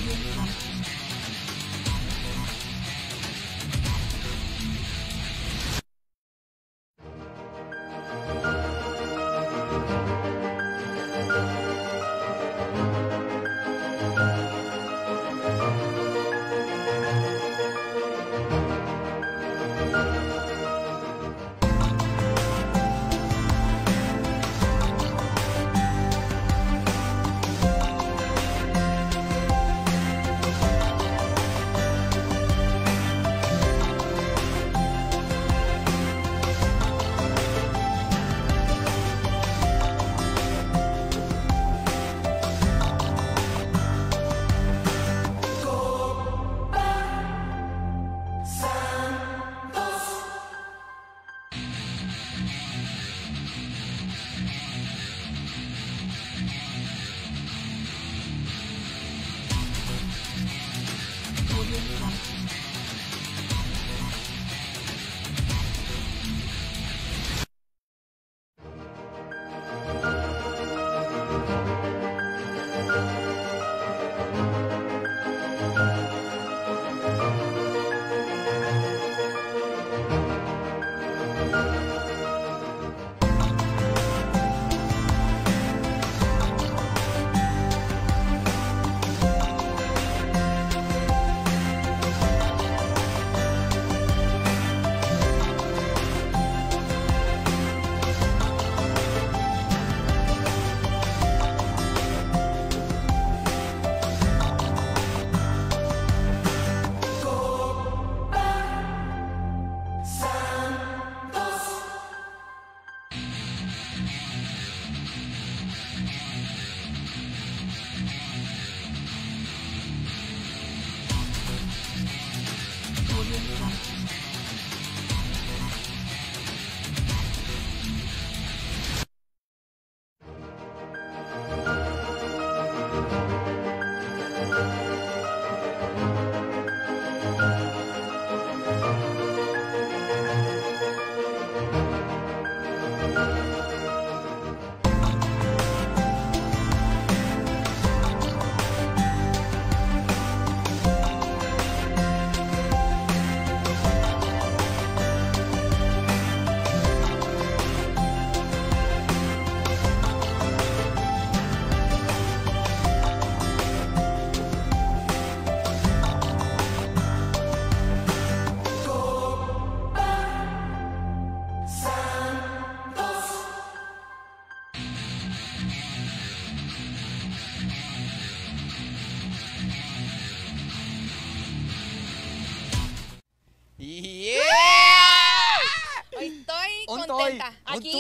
contenta.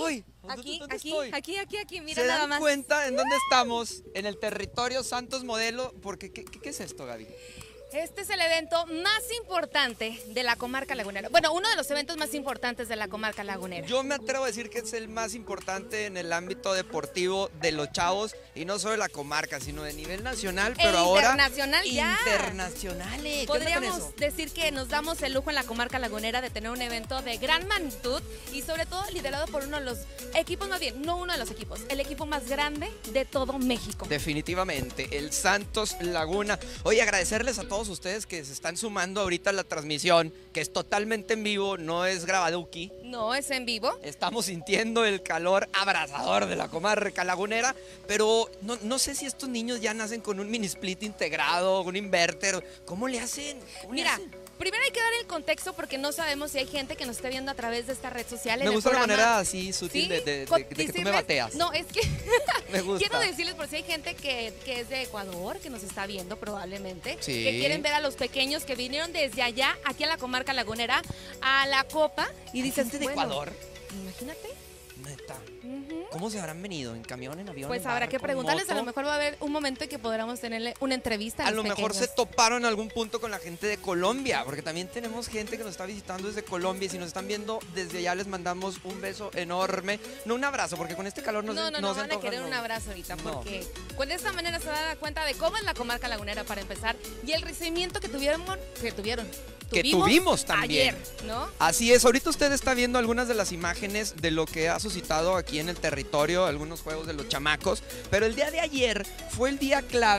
Aquí, mira nada más. ¿Se dan cuenta en dónde estamos? En el territorio Santos Modelo, porque ¿qué es esto, Gaby? Este es el evento más importante de la comarca lagunera. Bueno, uno de los eventos más importantes de la comarca lagunera. Yo me atrevo a decir que es el más importante en el ámbito deportivo de los chavos, y no solo de la comarca, sino de nivel nacional, pero ahora internacional ya. Internacionales. Podríamos decir que nos damos el lujo en la comarca lagunera de tener un evento de gran magnitud y sobre todo liderado por uno de los equipos, más bien, no uno de los equipos, el equipo más grande de todo México. Definitivamente, el Santos Laguna. Oye, agradecerles a todos ustedes que se están sumando ahorita a la transmisión, que es totalmente en vivo, no es grabaduki. No, es en vivo. Estamos sintiendo el calor abrasador de la comarca lagunera, pero no sé si estos niños ya nacen con un mini split integrado, un inverter. ¿Cómo le hacen? Mira, primero hay que dar el contexto porque no sabemos si hay gente que nos esté viendo a través de esta red social. Me gusta la manera así sutil, ¿sí? de que tú me bateas. No, es que me gusta. Quiero decirles por si hay gente que es de Ecuador, que nos está viendo probablemente, sí, que quieren ver a los pequeños que vinieron desde allá, aquí a la comarca lagunera, a la Copa, y dicen, ¿de Ecuador? Imagínate. Neta. ¿Cómo se habrán venido? ¿En camión, en avión? Pues en habrá barco, que preguntarles, moto? a lo mejor va a haber un momento en que podamos tenerle una entrevista a lo mejor se toparon en algún punto con la gente de Colombia, porque también tenemos gente que nos está visitando desde Colombia, y si nos están viendo desde allá les mandamos un beso enorme, no un abrazo, porque con este calor no van a querer un abrazo ahorita, porque con esta manera se dan cuenta de cómo es la comarca lagunera para empezar, y el recibimiento que tuvimos también ayer, ¿no? Así es, ahorita usted está viendo algunas de las imágenes de lo que ha suscitado aquí en el territorio, algunos juegos de los chamacos, pero el día de ayer fue el día clave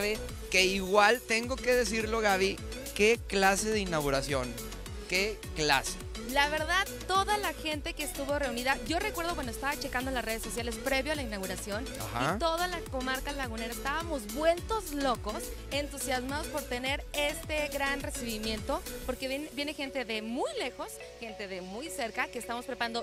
que igual tengo que decirlo, Gaby, qué clase de inauguración, qué clase. La verdad, toda la gente que estuvo reunida, yo recuerdo cuando estaba checando las redes sociales previo a la inauguración, Ajá. y toda la comarca lagunera estábamos vueltos locos, entusiasmados por tener este gran recibimiento, porque viene gente de muy lejos, gente de muy cerca, que estamos preparando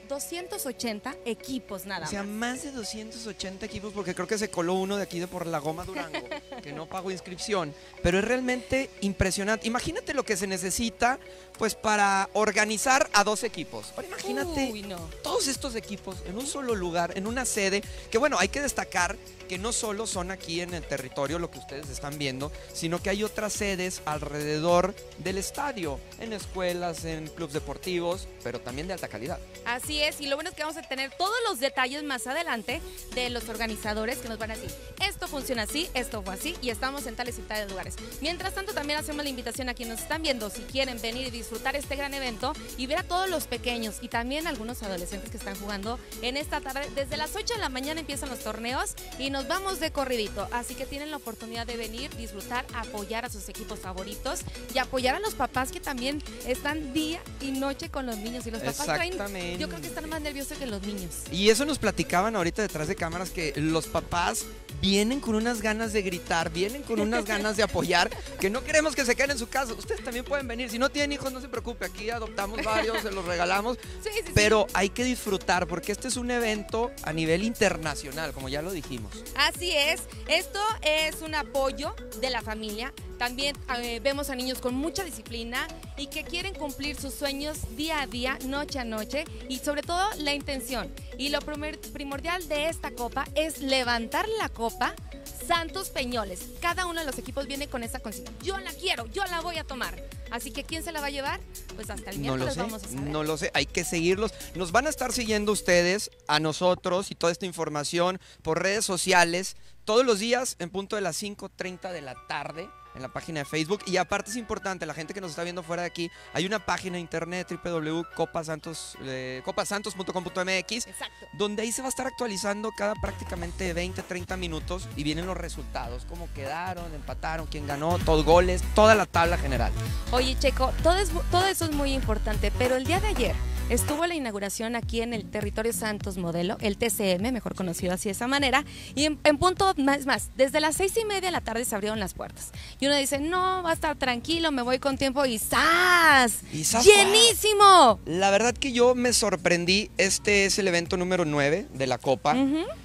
280 equipos nada O sea, más. más de 280 equipos, porque creo que se coló uno de aquí de por la Goma Durango, que no pagó inscripción, pero es realmente impresionante. Imagínate lo que se necesita, pues, para organizar a 2 equipos. Ahora imagínate Uy, no. todos estos equipos en un solo lugar, en una sede, que bueno, hay que destacar que no solo son aquí en el territorio lo que ustedes están viendo, sino que hay otras sedes alrededor del estadio, en escuelas, en clubes deportivos, pero también de alta calidad. Así es, y lo bueno es que vamos a tener todos los detalles más adelante de los organizadores que nos van a decir, esto funciona así, esto fue así, y estamos en tales y tales lugares. Mientras tanto, también hacemos la invitación a quienes nos están viendo, si quieren venir y disfrutar este gran evento y ver a todos los pequeños y también algunos adolescentes que están jugando en esta tarde. Desde las 8 de la mañana empiezan los torneos y nos vamos de corridito, así que tienen la oportunidad de venir, disfrutar, apoyar a sus equipos favoritos y apoyar a los papás que también están día y noche con los niños, y los papás traen, yo creo que están más nerviosos que los niños. Y eso nos platicaban ahorita detrás de cámaras, que los papás vienen con unas ganas de gritar, vienen con unas ganas de apoyar, que no queremos que se queden en su casa. Ustedes también pueden venir, si no tienen hijos no se preocupe, aquí adoptamos varios, se los regalamos, pero hay que disfrutar porque este es un evento a nivel internacional, como ya lo dijimos. Así es, esto es un apoyo de la familia. También vemos a niños con mucha disciplina y que quieren cumplir sus sueños día a día, noche a noche, y sobre todo la intención. Y lo primordial de esta copa es levantar la copa Santos Peñoles. Cada uno de los equipos viene con esa consigna. Yo la quiero, yo la voy a tomar. Así que ¿quién se la va a llevar? Pues hasta el miércoles vamos a saber. No lo sé, hay que seguirlos. Nos van a estar siguiendo ustedes, a nosotros y toda esta información por redes sociales todos los días en punto de las 5:30 de la tarde en la página de Facebook. Y aparte es importante, la gente que nos está viendo fuera de aquí, hay una página de internet www.copasantos.com.mx, donde ahí se va a estar actualizando cada prácticamente 20-30 minutos y vienen los resultados, cómo quedaron, empataron, quién ganó, todos goles, toda la tabla general. Oye, Checo, todo eso es muy importante, pero el día de ayer estuvo la inauguración aquí en el Territorio Santos Modelo, el TCM, mejor conocido así de esa manera, y en punto, más, desde las 6:30 de la tarde se abrieron las puertas. Y uno dice, no, va a estar tranquilo, me voy con tiempo, y ¡zas! ¡Llenísimo! La verdad que yo me sorprendí, este es el evento número 9 de la Copa.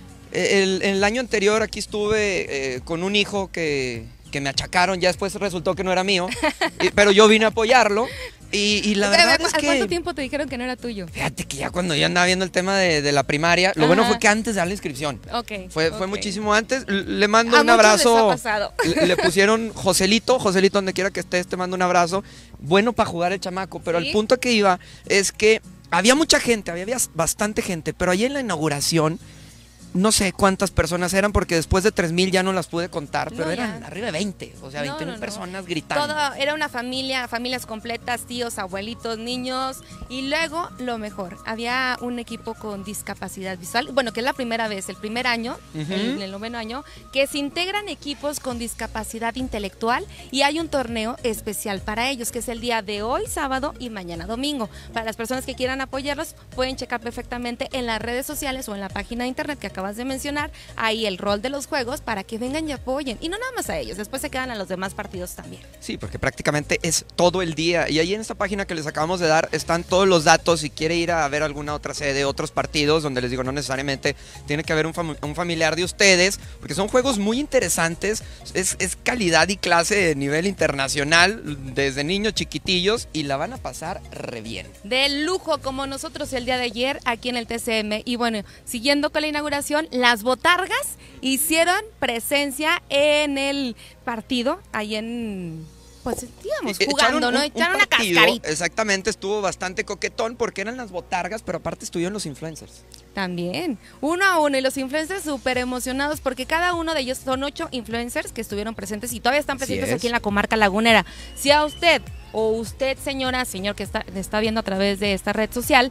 El año anterior aquí estuve con un hijo que me achacaron, ya después resultó que no era mío, pero yo vine a apoyarlo. Y la verdad es que... ¿Cuánto tiempo te dijeron que no era tuyo? Fíjate que ya cuando yo andaba viendo el tema de la primaria, lo bueno fue que antes de dar la inscripción. Fue muchísimo antes. Le mando un abrazo. Le pusieron Joselito, donde quiera que estés, te mando un abrazo. Bueno para jugar el chamaco, pero ¿sí? Al punto que iba es que había mucha gente, había bastante gente, pero allí en la inauguración, no sé cuántas personas eran, porque después de 3,000 ya no las pude contar, pero eran arriba de 20, o sea, 20,000 personas gritando. Todo era una familia, familias completas, tíos, abuelitos, niños, y luego lo mejor, había un equipo con discapacidad visual, bueno, que es la primera vez, el primer año, el 9º año, que se integran equipos con discapacidad intelectual, y hay un torneo especial para ellos, que es el día de hoy, sábado, y mañana, domingo. Para las personas que quieran apoyarlos, pueden checar perfectamente en las redes sociales o en la página de internet que acabas de mencionar, ahí el rol de los juegos para que vengan y apoyen, y no nada más a ellos, después se quedan a los demás partidos también. Sí, porque prácticamente es todo el día, y ahí en esta página que les acabamos de dar están todos los datos. Si quiere ir a ver alguna otra sede, otros partidos, donde les digo, no necesariamente tiene que haber un familiar de ustedes, porque son juegos muy interesantes, es calidad y clase de nivel internacional, desde niños chiquitillos, y la van a pasar re bien. De lujo, como nosotros el día de ayer aquí en el TCM. Y bueno, siguiendo con la inauguración, las botargas hicieron presencia en el partido, ahí en... Pues digamos, jugando, ¿no? Echaron una cascarita. Exactamente, estuvo bastante coquetón porque eran las botargas, pero aparte estuvieron los influencers. También, 1 a 1, y los influencers súper emocionados porque cada uno de ellos son 8 influencers que estuvieron presentes y todavía están presentes aquí en la comarca lagunera. Si a usted, o usted señora, señor que está viendo a través de esta red social,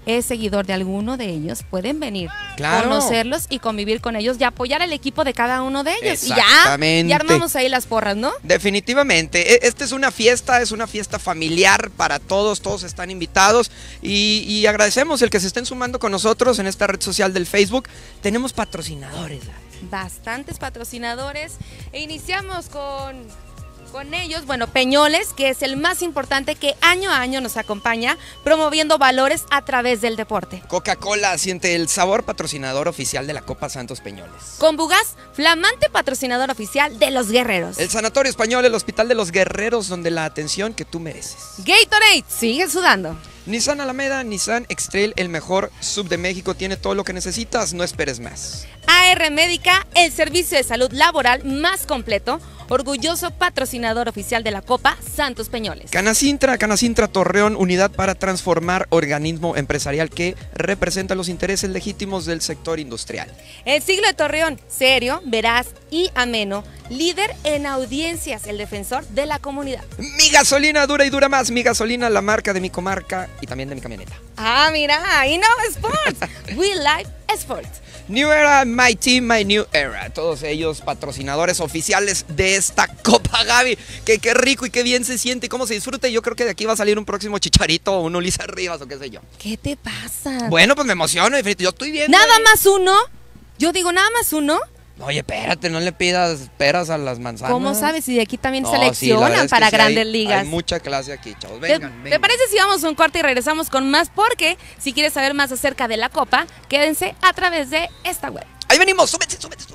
es seguidor de alguno de ellos, pueden venir, claro, conocerlos y convivir con ellos y apoyar al equipo de cada uno de ellos. Exactamente. Y ya armamos ahí las porras, ¿no? Definitivamente. Esta es una fiesta familiar para todos, todos están invitados y agradecemos el que se estén sumando con nosotros en esta red social del Facebook. Tenemos patrocinadores. Bastantes patrocinadores e iniciamos con ellos, bueno, Peñoles, que es el más importante que año a año nos acompaña promoviendo valores a través del deporte. Coca-Cola, siente el sabor, patrocinador oficial de la Copa Santos Peñoles. Combugas, flamante patrocinador oficial de los guerreros. El Sanatorio Español, el Hospital de los Guerreros, donde la atención que tú mereces. Gatorade, sigue sudando. Nissan Alameda, Nissan X-Trail, el mejor sub de México, tiene todo lo que necesitas, no esperes más. AR Médica, el servicio de salud laboral más completo, orgulloso patrocinador oficial de la Copa Santos Peñoles. Canacintra Torreón, unidad para transformar, organismo empresarial que representa los intereses legítimos del sector industrial. El Siglo de Torreón, serio, veraz y ameno, líder en audiencias, el defensor de la comunidad. Mi gasolina dura y dura más, mi gasolina, la marca de mi comarca y también de mi camioneta. Ah, mira, Innova Sports, We Live Sports. New Era, My Team, My New Era. Todos ellos patrocinadores oficiales de esta Copa, Gaby. Qué rico y qué bien se siente y cómo se disfruta. Y yo creo que de aquí va a salir un próximo Chicharito o un Ulises Rivas o qué sé yo. ¿Qué te pasa? Bueno, pues me emociono, yo estoy viendo. ¿Nada más uno? Yo digo, ¿nada más uno? Oye, espérate, no le pidas peras a las manzanas. ¿Cómo sabes si de aquí también seleccionan para grandes ligas? Hay mucha clase aquí, chavos. Vengan. ¿Te parece si vamos a un corte y regresamos con más? Porque si quieres saber más acerca de la Copa, quédense a través de esta web. Ahí venimos, súbete.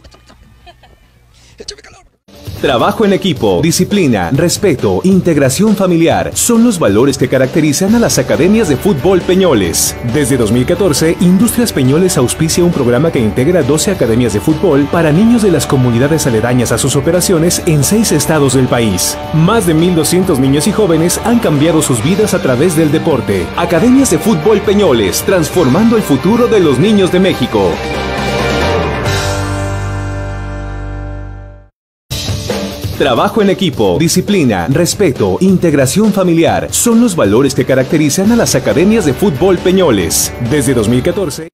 Échame calor. Trabajo en equipo, disciplina, respeto, integración familiar son los valores que caracterizan a las academias de fútbol Peñoles. Desde 2014, Industrias Peñoles auspicia un programa que integra 12 academias de fútbol para niños de las comunidades aledañas a sus operaciones en 6 estados del país. Más de 1,200 niños y jóvenes han cambiado sus vidas a través del deporte. Academias de fútbol Peñoles, transformando el futuro de los niños de México. Trabajo en equipo, disciplina, respeto, integración familiar son los valores que caracterizan a las academias de fútbol Peñoles. Desde 2014.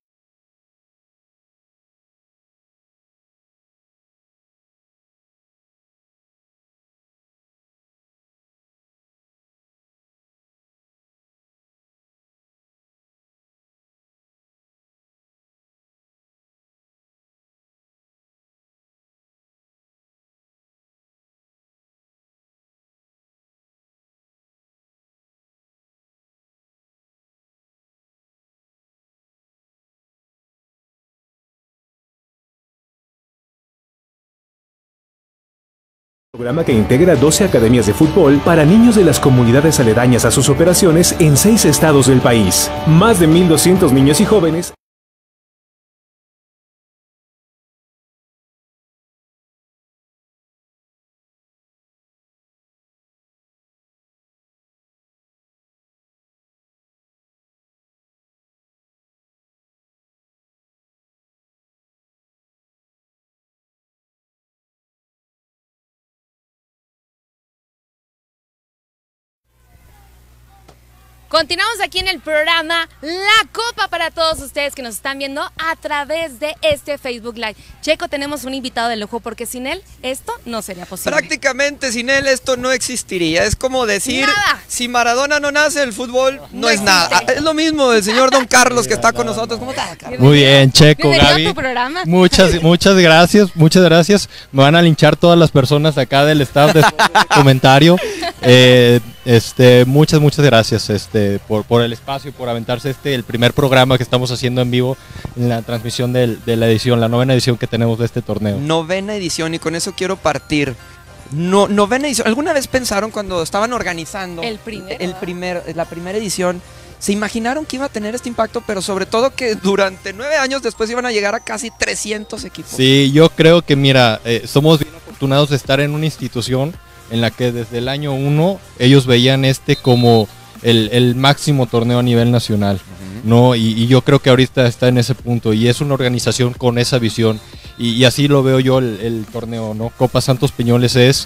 Programa que integra 12 academias de fútbol para niños de las comunidades aledañas a sus operaciones en 6 estados del país. Más de 1,200 niños y jóvenes. Continuamos aquí en el programa La Copa para todos ustedes que nos están viendo a través de este Facebook Live. Checo, tenemos un invitado de lujo porque sin él esto no sería posible. Prácticamente sin él esto no existiría. Es como decir, nada. Si Maradona no nace, el fútbol no es existe. nada. Es lo mismo del señor Don Carlos que está con nosotros. ¿Cómo está, Carlos? Muy bien, Checo, Bienvenido Gaby. a tu programa. Muchas gracias. Me van a linchar todas las personas acá del staff de comentario. Muchas gracias por el espacio, por aventarse el primer programa que estamos haciendo en vivo en la transmisión de la edición, la 9ª edición que tenemos de este torneo. 9ª edición y con eso quiero partir. 9ª edición. ¿Alguna vez pensaron cuando estaban organizando la primera edición? ¿Se imaginaron que iba a tener este impacto? Pero sobre todo que durante 9 años después iban a llegar a casi 300 equipos. Sí, yo creo que mira, somos bien afortunados de estar en una institución en la que desde el año 1 ellos veían como el máximo torneo a nivel nacional, ¿no? Y yo creo que ahorita está en ese punto y es una organización con esa visión y así lo veo yo el torneo, ¿no? Copa Santos Peñoles es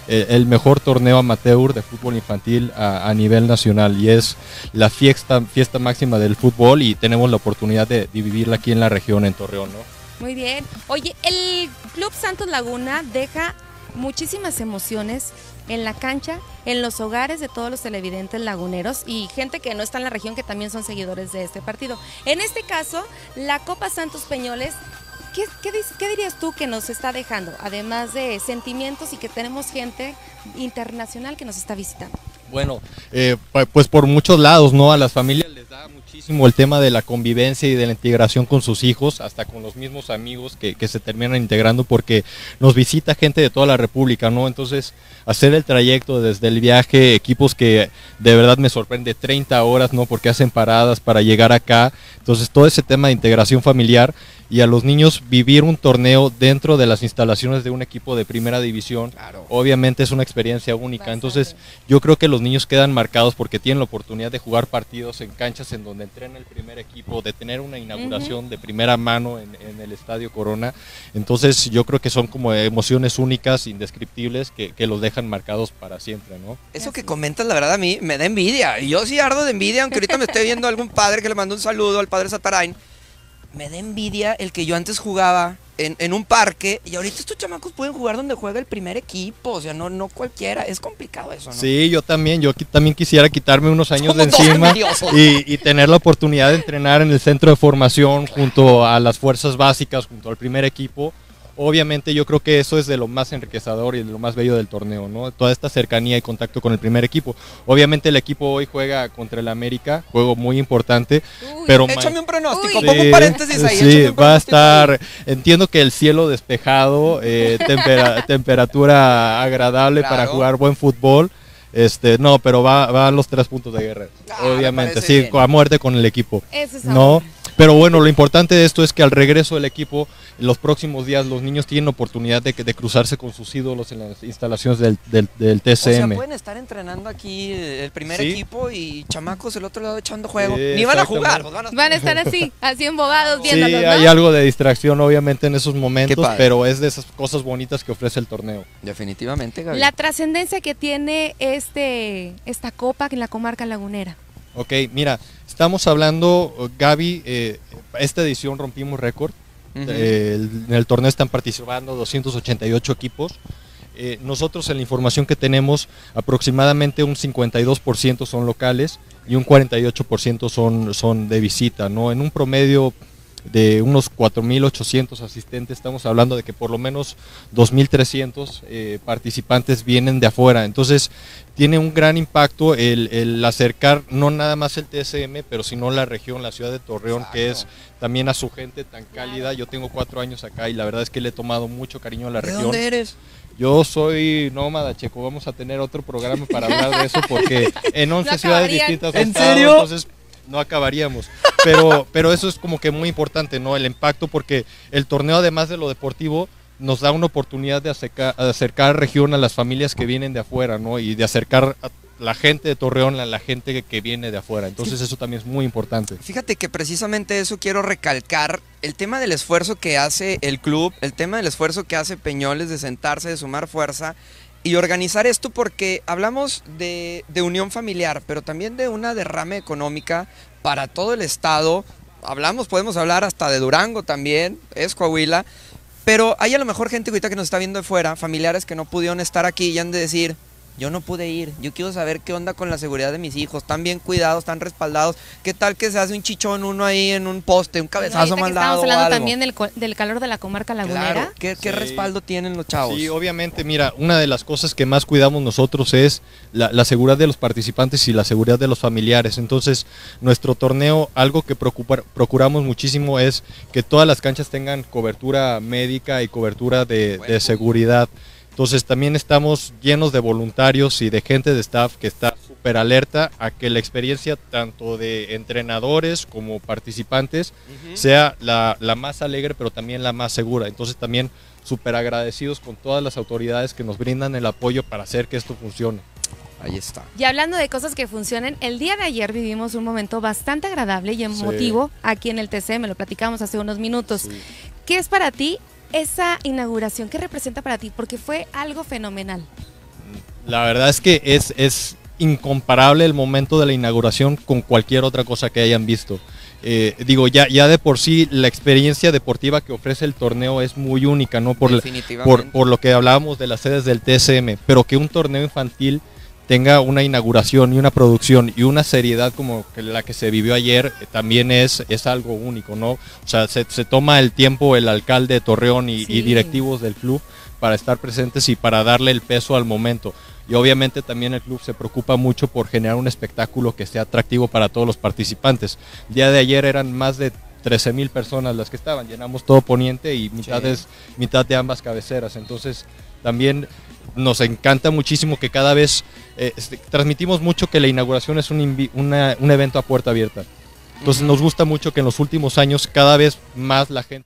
el mejor torneo amateur de fútbol infantil a nivel nacional, y es la fiesta máxima del fútbol, y tenemos la oportunidad de vivirla aquí en la región, en Torreón, ¿no? Muy bien. Oye, el Club Santos Laguna deja muchísimas emociones en la cancha, en los hogares de todos los televidentes laguneros y gente que no está en la región que también son seguidores de este partido. En este caso, la Copa Santos Peñoles, ¿qué dirías tú que nos está dejando? Además de sentimientos y que tenemos gente internacional que nos está visitando. Bueno, pues por muchos lados, ¿no? A las familias les da muchísimo el tema de la convivencia y de la integración con sus hijos, hasta con los mismos amigos que se terminan integrando, porque nos visita gente de toda la República, ¿no? Entonces, hacer el trayecto desde el viaje, equipos que de verdad me sorprende, 30 horas, ¿no? Porque hacen paradas para llegar acá. Entonces, todo ese tema de integración familiar, y a los niños vivir un torneo dentro de las instalaciones de un equipo de primera división, claro, obviamente es una experiencia única. Bastante. Entonces yo creo que los niños quedan marcados porque tienen la oportunidad de jugar partidos en canchas en donde entrena el primer equipo, de tener una inauguración de primera mano en el Estadio Corona. Entonces yo creo que son como emociones únicas, indescriptibles, que los dejan marcados para siempre, ¿no? Eso que comentas, la verdad, a mí me da envidia, y yo sí ardo de envidia, aunque ahorita me esté viendo algún padre que le mando un saludo al padre Satarain. Me da envidia el que yo antes jugaba en un parque, y ahorita estos chamacos pueden jugar donde juega el primer equipo, o sea, no cualquiera, es complicado eso, ¿no? Sí, yo también quisiera quitarme unos años de encima y tener la oportunidad de entrenar en el centro de formación junto a las fuerzas básicas, junto al primer equipo. Obviamente yo creo que eso es de lo más enriquecedor y de lo más bello del torneo, ¿no? Toda esta cercanía y contacto con el primer equipo. Obviamente el equipo hoy juega contra el América, juego muy importante. Pero échame un pronóstico, pongo un paréntesis ahí. Sí, va a estar, entiendo que el cielo despejado, temperatura agradable, claro, para jugar buen fútbol. No, pero va a los 3 puntos de Guerrero. Obviamente, sí, bien, a muerte con el equipo. Eso es ¿no? Pero bueno, lo importante de esto es que al regreso del equipo, en los próximos días, los niños tienen oportunidad de cruzarse con sus ídolos en las instalaciones del TCM. O sea, pueden estar entrenando aquí el primer equipo y chamacos del otro lado echando juego. Ni van a jugar. Van a estar así embobados viéndolos, sí, ¿no? Hay algo de distracción, obviamente, en esos momentos, pero es de esas cosas bonitas que ofrece el torneo. Definitivamente, Gaby. La trascendencia que tiene esta copa en la comarca lagunera. Ok, mira, estamos hablando, Gaby, esta edición rompimos récord. En el torneo están participando 288 equipos. Nosotros, en la información que tenemos, aproximadamente un 52% son locales y un 48% son de visita, ¿no? En un promedio de unos 4.800 asistentes, estamos hablando de que por lo menos 2.300 participantes vienen de afuera. Entonces tiene un gran impacto el acercar no nada más el TSM, pero sino la región, la ciudad de Torreón, exacto, que es también a su gente tan cálida. Yo tengo 4 años acá y la verdad es que le he tomado mucho cariño a la región. ¿De dónde eres? Yo soy nómada, Checo. Vamos a tener otro programa para hablar de eso, porque en 11 ciudades distintas. ¿En serio? Entonces no acabaríamos, pero eso es como que muy importante, ¿no? El impacto, porque el torneo, además de lo deportivo, nos da una oportunidad de acercar región a las familias que vienen de afuera, ¿no? Y de acercar a la gente de Torreón a la gente que viene de afuera. Entonces eso también es muy importante. Fíjate que precisamente eso quiero recalcar, el tema del esfuerzo que hace el club, el tema del esfuerzo que hace Peñoles de sentarse, de sumar fuerza y organizar esto, porque hablamos de unión familiar, pero también de una derrame económica para todo el estado. Podemos hablar hasta de Durango también, es Coahuila, pero hay a lo mejor gente ahorita que nos está viendo de fuera, familiares que no pudieron estar aquí y han de decir, yo no pude ir, yo quiero saber qué onda con la seguridad de mis hijos, están bien cuidados, están respaldados, qué tal que se hace un chichón uno ahí en un poste, un cabezazo mal dado. Estamos hablando también del calor de la comarca lagunera. Claro. ¿Qué respaldo tienen los chavos? Sí, obviamente, mira, una de las cosas que más cuidamos nosotros es la seguridad de los participantes y la seguridad de los familiares. Entonces, nuestro torneo, algo que procuramos muchísimo es que todas las canchas tengan cobertura médica y cobertura de seguridad. Entonces también estamos llenos de voluntarios y de gente de staff que está súper alerta a que la experiencia tanto de entrenadores como participantes sea la más alegre, pero también la más segura. Entonces también súper agradecidos con todas las autoridades que nos brindan el apoyo para hacer que esto funcione. Ahí está. Y hablando de cosas que funcionen, el día de ayer vivimos un momento bastante agradable y emotivo aquí en el TCM, lo platicamos hace unos minutos. Sí. ¿Qué es para ti esa inauguración? ¿Qué representa para ti? Porque fue algo fenomenal. La verdad es que es incomparable el momento de la inauguración con cualquier otra cosa que hayan visto. Digo, ya de por sí la experiencia deportiva que ofrece el torneo es muy única, ¿no? Por lo que hablábamos de las sedes del TSM, pero que un torneo infantil tenga una inauguración y una producción y una seriedad como la que se vivió ayer, también es algo único, ¿no? O sea, se toma el tiempo el alcalde de Torreón y directivos del club para estar presentes y para darle el peso al momento. Y obviamente también el club se preocupa mucho por generar un espectáculo que sea atractivo para todos los participantes. El día de ayer eran más de 13,000 personas las que estaban, llenamos todo Poniente y mitad de ambas cabeceras, entonces también nos encanta muchísimo que cada vez transmitimos mucho que la inauguración es un evento a puerta abierta. Entonces nos gusta mucho que en los últimos años cada vez más la gente...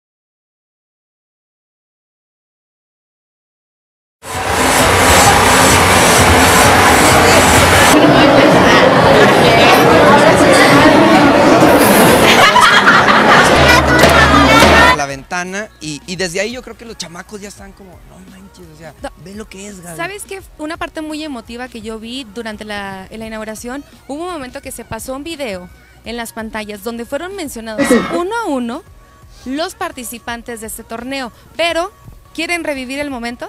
La ventana y desde ahí yo creo que los chamacos ya están como, no manches, o sea, ve lo que es, Gaby. ¿Sabes qué? Una parte muy emotiva que yo vi durante la inauguración, hubo un momento que se pasó un video en las pantallas donde fueron mencionados uno a uno los participantes de este torneo, pero ¿quieren revivir el momento?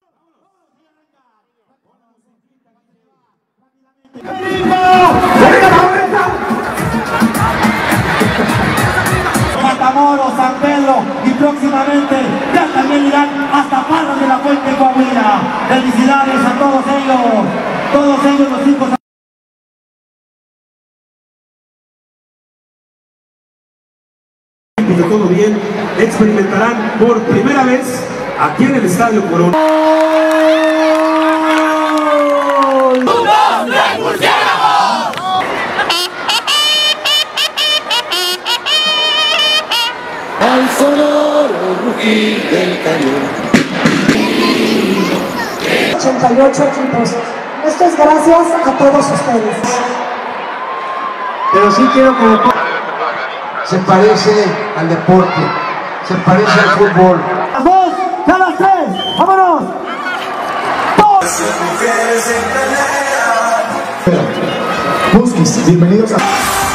Matamoros, San Pedro y próximamente ya también irán hasta Parras de la Fuente, Coahuila. Felicidades a todos ellos los hijos. De todo bien, experimentarán por primera vez aquí en el Estadio Corona. Al sonoro rugir del cañón. 88 equipos. Esto es gracias a todos ustedes. Pero sí quiero que se parece al deporte, se parece al fútbol. Las dos, ya las tres, vámonos. Busquis, bienvenidos a...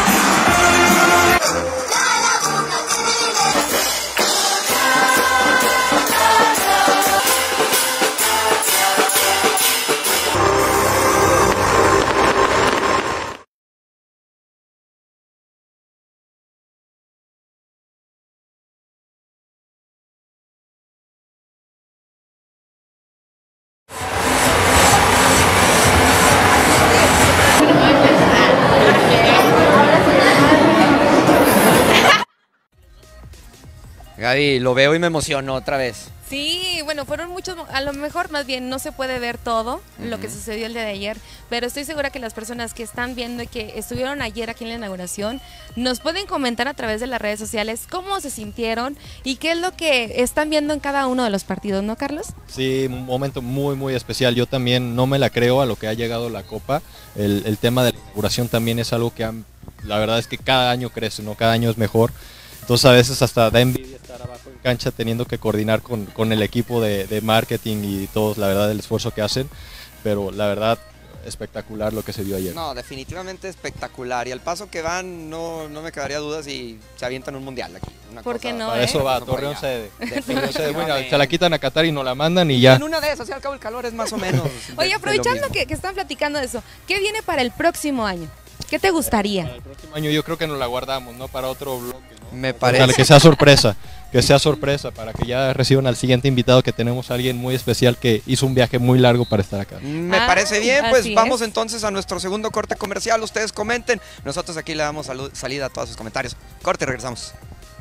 Gaby, lo veo y me emociono otra vez. Sí, bueno, fueron muchos, a lo mejor más bien no se puede ver todo lo que sucedió el día de ayer, pero estoy segura que las personas que están viendo y que estuvieron ayer aquí en la inauguración nos pueden comentar a través de las redes sociales cómo se sintieron y qué es lo que están viendo en cada uno de los partidos, ¿no, Carlos? Sí, un momento muy muy especial. Yo también no me la creo a lo que ha llegado la Copa. El tema de la inauguración también es algo que la verdad es que cada año crece, ¿no? Cada año es mejor. Entonces a veces hasta da envidia estar abajo en cancha teniendo que coordinar con el equipo de marketing y todos, la verdad, el esfuerzo que hacen, pero la verdad espectacular lo que se vio ayer. No, definitivamente espectacular, y al paso que van no me quedaría dudas si se avientan un mundial aquí. ¿Por qué no? Para eso va, Torreón sede. Bueno, se la quitan a Qatar y nos la mandan y ya. En una de esas, al cabo el calor es más o menos. Oye, aprovechando que están platicando de eso, ¿qué viene para el próximo año? ¿Qué te gustaría? Para el próximo año yo creo que nos la guardamos, ¿no? Para otro bloque, ¿no? Me parece. Que sea sorpresa, para que ya reciban al siguiente invitado, que tenemos a alguien muy especial que hizo un viaje muy largo para estar acá. Me parece bien, pues vamos entonces a nuestro segundo corte comercial. Ustedes comenten, nosotros aquí le damos salida a todos sus comentarios. Corte y regresamos.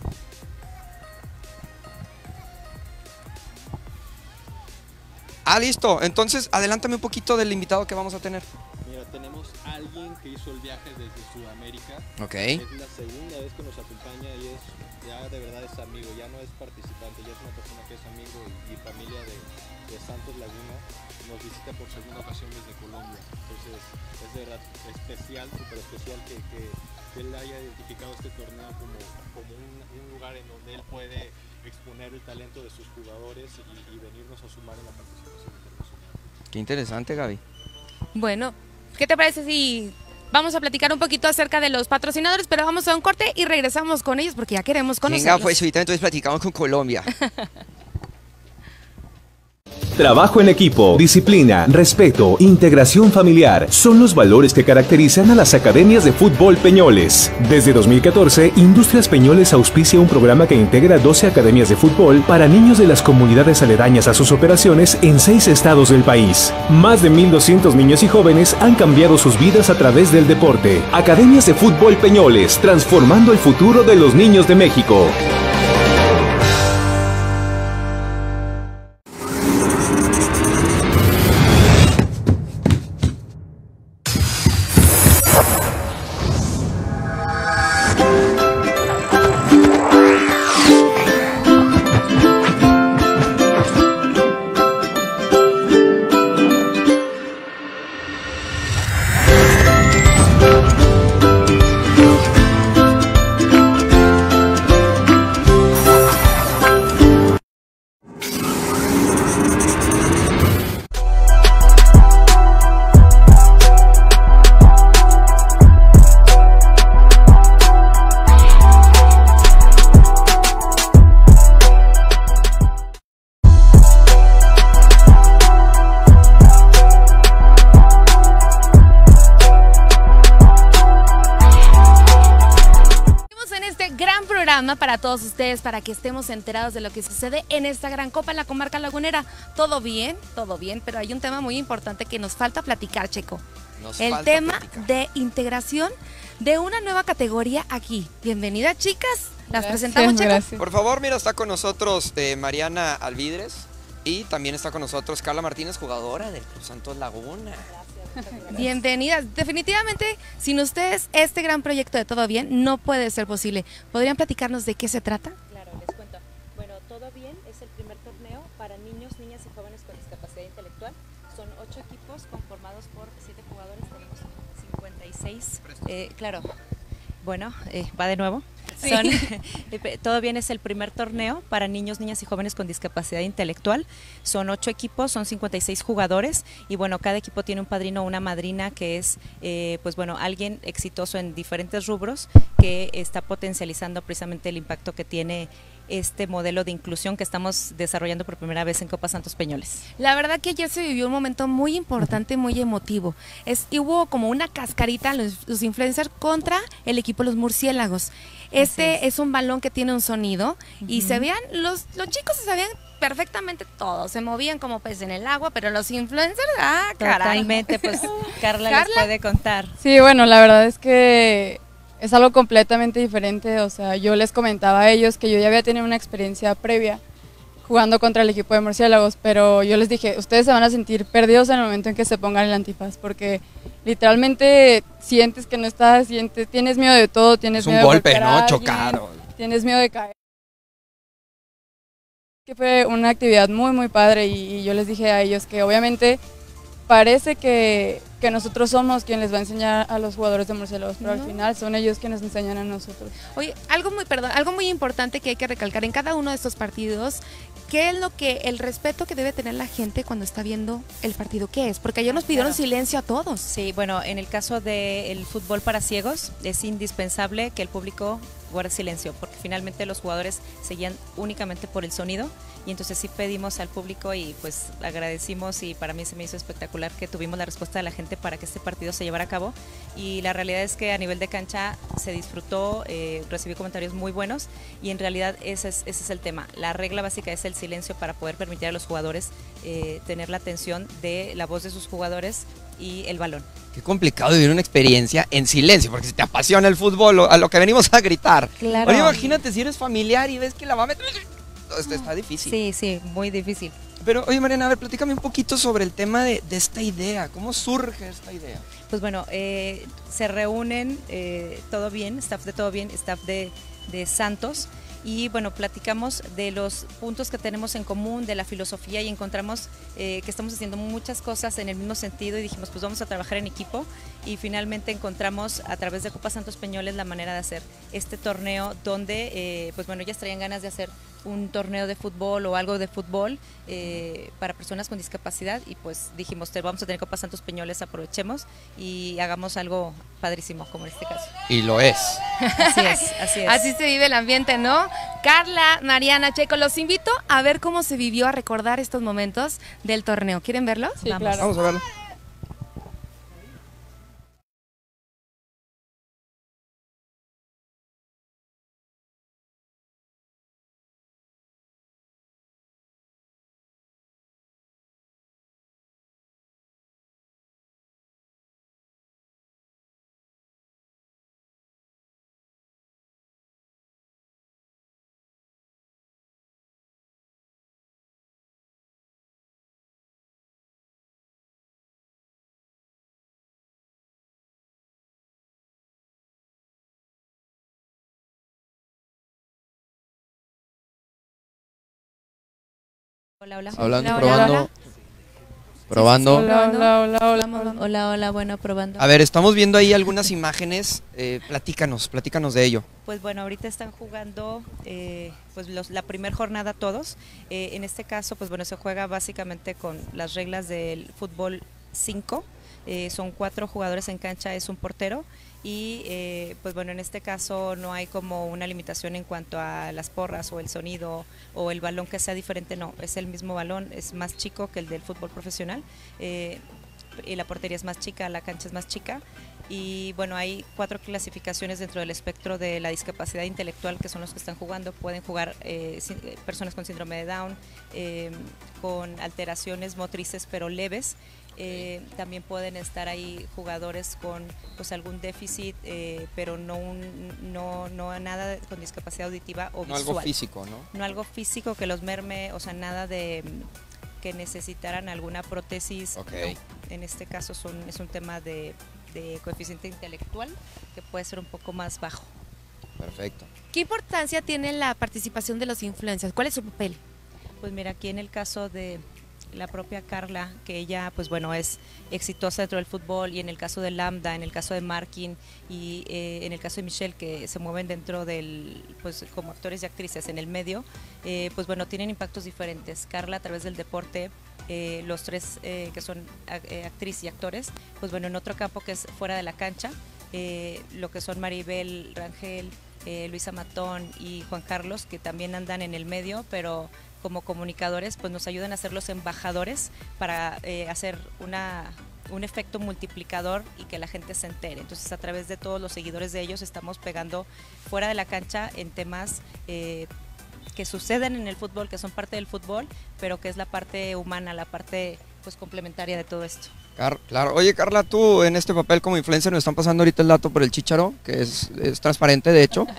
Listo. Entonces, adelántame un poquito del invitado que vamos a tener. Mira, tenemos a alguien que hizo el viaje desde Sudamérica. Ok. Es la segunda vez que nos acompaña y ya de verdad es amigo, ya no es participante, ya es una persona que es amigo y familia de Santos Laguna. Nos visita por segunda ocasión desde Colombia. Entonces, es de verdad especial, súper especial que él haya identificado este torneo como un lugar en donde él puede exponer el talento de sus jugadores y venirnos a sumar en la participación internacional. Qué interesante, Gaby. Bueno, ¿qué te parece si vamos a platicar un poquito acerca de los patrocinadores? Pero vamos a un corte y regresamos con ellos porque ya queremos conocerlos. Venga, pues ahorita entonces platicamos con Colombia. Trabajo en equipo, disciplina, respeto, integración familiar son los valores que caracterizan a las academias de fútbol Peñoles. Desde 2014, Industrias Peñoles auspicia un programa que integra 12 academias de fútbol para niños de las comunidades aledañas a sus operaciones en 6 estados del país. Más de 1,200 niños y jóvenes han cambiado sus vidas a través del deporte. Academias de fútbol Peñoles, transformando el futuro de los niños de México. Para todos ustedes, para que estemos enterados de lo que sucede en esta gran copa en la comarca lagunera. Todo bien, pero hay un tema muy importante que nos falta platicar, Checo. El tema de integración de una nueva categoría aquí. Bienvenidas, chicas. Las presentamos, Checo. Gracias. Por favor, mira, está con nosotros Mariana Alvidres y también está con nosotros Carla Martínez, jugadora del Club Santos Laguna. Bienvenidas. Definitivamente, sin ustedes, este gran proyecto de Todo Bien no puede ser posible. ¿Podrían platicarnos de qué se trata? Claro, les cuento. Bueno, Todo Bien es el primer torneo para niños, niñas y jóvenes con discapacidad intelectual. Son 8 equipos conformados por 7 jugadores, tenemos 56. Claro, bueno, va de nuevo. Sí. Todo Bien es el primer torneo para niños, niñas y jóvenes con discapacidad intelectual. Son 8 equipos, son 56 jugadores y bueno, cada equipo tiene un padrino o una madrina que es, pues bueno, alguien exitoso en diferentes rubros que está potencializando precisamente el impacto que tiene este modelo de inclusión que estamos desarrollando por primera vez en Copa Santos Peñoles. La verdad que ayer se vivió un momento muy importante, muy emotivo. Hubo como una cascarita los influencers contra el equipo Los Murciélagos. Es un balón que tiene un sonido y se veían, los chicos se sabían perfectamente todo, se movían como peces en el agua, pero los influencers, caray. Totalmente, pues Carla les puede contar. Sí, bueno, la verdad es que es algo completamente diferente, o sea, yo les comentaba a ellos que yo ya había tenido una experiencia previa jugando contra el equipo de Murciélagos, pero yo les dije, ustedes se van a sentir perdidos en el momento en que se pongan el antifaz, porque literalmente sientes que no estás, tienes miedo de todo, tienes miedo de golpe, ¿no? Chocar. Tienes miedo de caer. Que fue una actividad muy, muy padre y yo les dije a ellos que obviamente parece que nosotros somos quien les va a enseñar a los jugadores de Murciélagos, pero al final son ellos quienes nos enseñan a nosotros. Oye, algo muy importante que hay que recalcar en cada uno de estos partidos, ¿qué es el respeto que debe tener la gente cuando está viendo el partido? ¿Qué es? Porque ayer nos pidieron silencio a todos. Sí, bueno, en el caso del fútbol para ciegos es indispensable que el público guarde silencio, porque finalmente los jugadores se guían únicamente por el sonido y entonces sí pedimos al público y pues agradecimos y para mí se me hizo espectacular que tuvimos la respuesta de la gente para que este partido se llevara a cabo y la realidad es que a nivel de cancha se disfrutó, recibí comentarios muy buenos y en realidad ese es el tema. La regla básica es el silencio para poder permitir a los jugadores tener la atención de la voz de sus jugadores y el balón. Qué complicado vivir una experiencia en silencio, porque si te apasiona el fútbol, a lo que venimos a gritar. Claro. Ahora imagínate si eres familiar y ves que la va a meter. Está difícil. Sí, muy difícil. Pero, oye, Mariana, a ver, platícame un poquito sobre el tema de esta idea. ¿Cómo surge esta idea? Pues bueno, se reúnen Todo Bien, staff de Todo Bien, staff de Santos. Y bueno, platicamos de los puntos que tenemos en común, de la filosofía y encontramos que estamos haciendo muchas cosas en el mismo sentido y dijimos pues vamos a trabajar en equipo y finalmente encontramos a través de Copa Santos Peñoles la manera de hacer este torneo donde pues bueno, ellas traían ganas de hacer un torneo de fútbol o algo de fútbol para personas con discapacidad, y pues dijimos, vamos a tener Copa Santos Peñoles, aprovechemos y hagamos algo padrísimo como en este caso. Y lo es. Así es, así es. Así se vive el ambiente, ¿no? Carla, Mariana, Checo, los invito a ver cómo se vivió, a recordar estos momentos del torneo. ¿Quieren verlo? Sí, vamos. claro. Vamos a verlo. Hola, hola. Hablando, Hola, probando. hola. Probando. Hola, bueno, probando. A ver, estamos viendo ahí algunas imágenes. Platícanos de ello. Pues bueno, ahorita están jugando pues la primera jornada todos. En este caso, pues bueno, se juega básicamente con las reglas del fútbol 5. Son 4 jugadores en cancha, es un portero. Y pues bueno, en este caso no hay como una limitación en cuanto a las porras o el sonido o el balón que sea diferente, no, es el mismo balón, es más chico que el del fútbol profesional, y la portería es más chica, la cancha es más chica. Y bueno, hay 4 clasificaciones dentro del espectro de la discapacidad intelectual, que son los que están jugando. Pueden jugar personas con síndrome de Down, con alteraciones motrices pero leves. También pueden estar ahí jugadores con pues algún déficit, pero no nada con discapacidad auditiva o visual. No algo físico, ¿no? No algo físico que los merme, o sea, nada de que necesitaran alguna prótesis. Okay. No. En este caso es un tema de coeficiente intelectual que puede ser un poco más bajo. Perfecto. ¿Qué importancia tiene la participación de los influencers? ¿Cuál es su papel? Pues mira, aquí en el caso de la propia Carla, que ella pues bueno es exitosa dentro del fútbol, y en el caso de Lambda, en el caso de Markin y en el caso de Michelle, que se mueven dentro del, pues como actores y actrices en el medio, pues bueno, tienen impactos diferentes. Carla a través del deporte, los 3 que son actriz y actores, pues bueno, en otro campo que es fuera de la cancha, lo que son Maribel Rangel, Luisa Matón y Juan Carlos, que también andan en el medio, pero como comunicadores pues nos ayudan a ser los embajadores para hacer un efecto multiplicador y que la gente se entere. Entonces, a través de todos los seguidores de ellos estamos pegando fuera de la cancha en temas que suceden en el fútbol, que son parte del fútbol, pero que es la parte humana, la parte pues complementaria de todo esto. Claro. Oye, Carla, tú en este papel como influencer, nos están pasando ahorita el dato por el Chícharo, que es transparente, de hecho,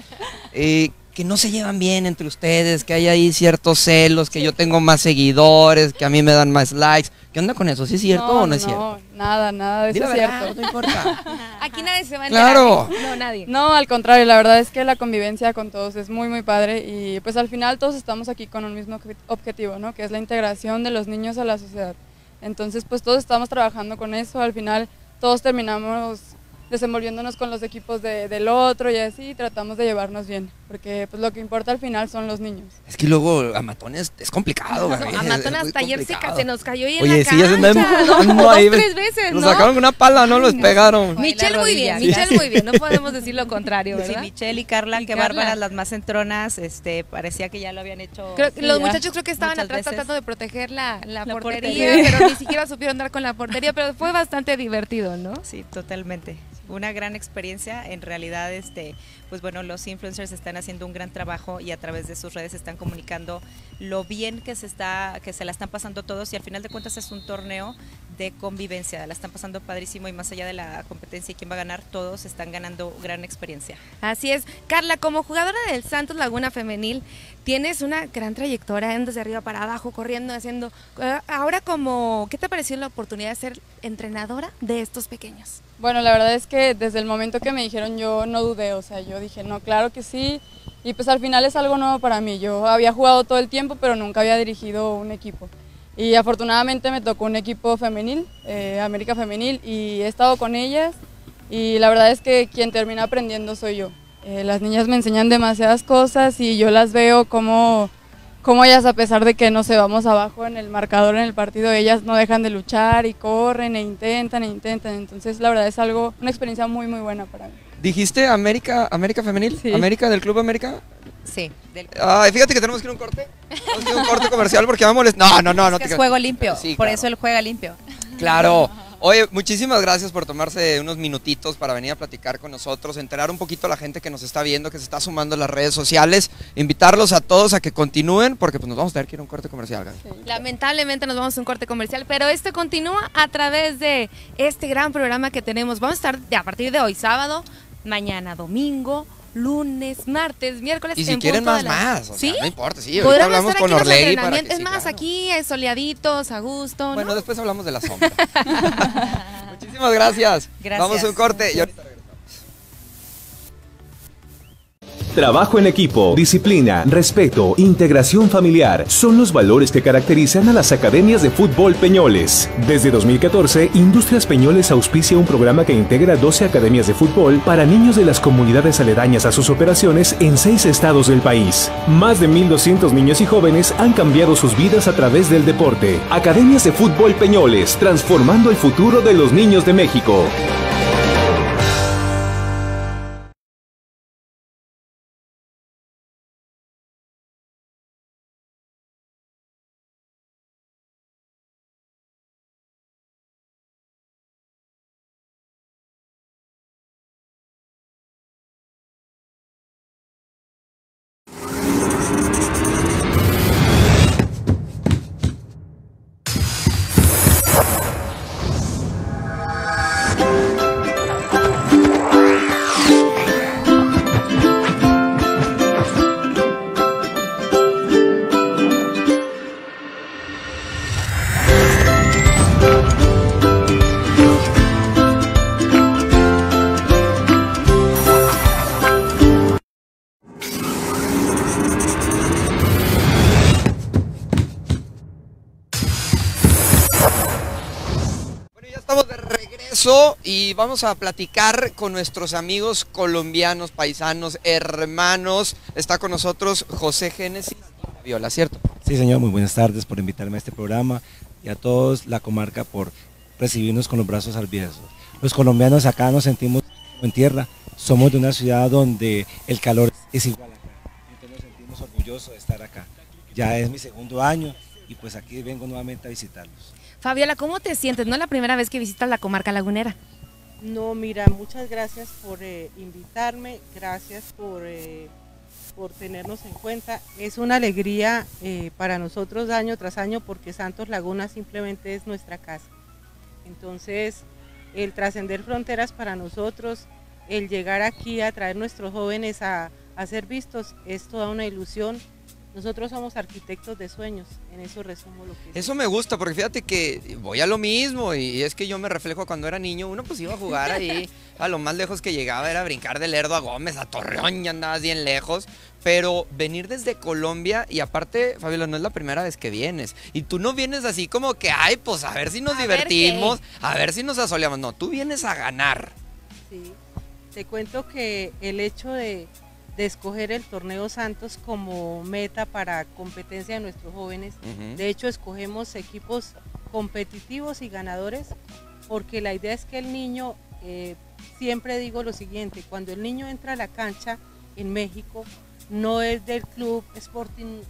que no se llevan bien entre ustedes, que hay ahí ciertos celos, que yo tengo más seguidores, que a mí me dan más likes. ¿Qué onda con eso? ¿Sí es cierto o no es cierto? Nada de eso es cierto. No importa. Aquí nadie se va a enterar. Claro. No, nadie. No, al contrario, la verdad es que la convivencia con todos es muy, muy padre, y pues al final todos estamos aquí con un mismo objetivo, ¿no? Que es la integración de los niños a la sociedad. Entonces, pues todos estamos trabajando con eso. Al final todos terminamos desenvolviéndonos con los equipos del otro y así tratamos de llevarnos bien, porque pues lo que importa al final son los niños. Es que luego a matones es complicado, No, güey. a matones hasta ayer se nos cayó ahí en Oye, la sí, cancha. dos, ahí, 3 veces, nos ¿no? sacaron una pala, ¿no? Los pegaron. Michelle muy bien, no podemos decir lo contrario, ¿verdad? Sí, Michelle y Carla, qué bárbaras, las más entronas, parecía que ya lo habían hecho. Los muchachos creo que estaban atrás tratando de proteger la portería, pero ni siquiera supieron dar con la portería, pero fue bastante divertido, ¿no? Sí, totalmente. Una gran experiencia. En realidad, pues bueno, los influencers están haciendo un gran trabajo y a través de sus redes están comunicando lo bien que se la están pasando todos, y al final de cuentas es un torneo de convivencia, la están pasando padrísimo, y más allá de la competencia y quién va a ganar, todos están ganando gran experiencia. Así es. Carla, como jugadora del Santos Laguna Femenil, tienes una gran trayectoria, andas de arriba para abajo, corriendo, haciendo. Ahora, ¿qué te pareció la oportunidad de ser entrenadora de estos pequeños? Bueno, la verdad es que desde el momento que me dijeron yo no dudé, o sea, yo dije, no, claro que sí, y pues al final es algo nuevo para mí. Yo había jugado todo el tiempo, pero nunca había dirigido un equipo, y afortunadamente me tocó un equipo femenil, América Femenil, y he estado con ellas, y la verdad es que quien termina aprendiendo soy yo. Las niñas me enseñan demasiadas cosas y yo las veo cómo cómo ellas, a pesar de que no se vamos abajo en el marcador en el partido, ellas no dejan de luchar y corren e intentan. Entonces, la verdad es una experiencia muy, muy buena para mí. ¿Dijiste América Femenil? Sí. ¿América del Club América? Sí. Ay, fíjate que tenemos que ir a un corte. Tenemos que ir a un corte comercial porque vamos a molestar. No. Es juego limpio, sí, por claro. eso él juega limpio. Claro. Oye, muchísimas gracias por tomarse unos minutitos para venir a platicar con nosotros, enterar un poquito a la gente que nos está viendo, que se está sumando a las redes sociales, invitarlos a todos a que continúen, porque pues nos vamos a tener que ir a un corte comercial. Sí. Lamentablemente nos vamos a un corte comercial, pero este continúa a través de este gran programa que tenemos. Vamos a estar a partir de hoy, sábado, mañana, domingo, lunes, martes, miércoles. Y si quieren más, o ¿sí? sea, no importa, sí, ahorita hablamos con Orlegui para que es más, claro. Aquí soleaditos, a gusto, bueno, ¿no? después hablamos de la sombra. Muchísimas gracias. Vamos a un corte y ahorita regresamos. Trabajo en equipo, disciplina, respeto, integración familiar son los valores que caracterizan a las academias de fútbol Peñoles. Desde 2014, Industrias Peñoles auspicia un programa que integra 12 academias de fútbol para niños de las comunidades aledañas a sus operaciones en 6 estados del país. Más de 1,200 niños y jóvenes han cambiado sus vidas a través del deporte. Academias de fútbol Peñoles, transformando el futuro de los niños de México. Y vamos a platicar con nuestros amigos colombianos, paisanos, hermanos. Está con nosotros José Génesis Viola, ¿cierto? Sí, señor, muy buenas tardes por invitarme a este programa y a todos la comarca por recibirnos con los brazos abiertos. Los colombianos acá nos sentimos en tierra, somos de una ciudad donde el calor es igual acá, entonces nos sentimos orgullosos de estar acá. Ya es mi segundo año y pues aquí vengo nuevamente a visitarlos. Fabiola, ¿cómo te sientes? ¿No es la primera vez que visitas la comarca lagunera? No, mira, muchas gracias por invitarme, gracias por tenernos en cuenta. Es una alegría para nosotros año tras año porque Santos Laguna simplemente es nuestra casa. Entonces, el trascender fronteras para nosotros, el llegar aquí a traer nuestros jóvenes a ser vistos, es toda una ilusión. Nosotros somos arquitectos de sueños, en eso resumo lo que... Eso me gusta, porque fíjate que voy a lo mismo, y es que yo me reflejo cuando era niño, uno pues iba a jugar ahí, a lo más lejos que llegaba era brincar de Lerdo a Gómez, a Torreón, ya andabas bien lejos, pero venir desde Colombia, y aparte, Fabiola, no es la primera vez que vienes, y tú no vienes así como que, ay, pues a ver si nos divertimos, a ver si nos asoleamos, no, tú vienes a ganar. Sí, te cuento que el hecho de escoger el Torneo Santos como meta para competencia de nuestros jóvenes. De hecho, escogemos equipos competitivos y ganadores porque la idea es que el niño, siempre digo lo siguiente, cuando el niño entra a la cancha en México, no es del Club Sporting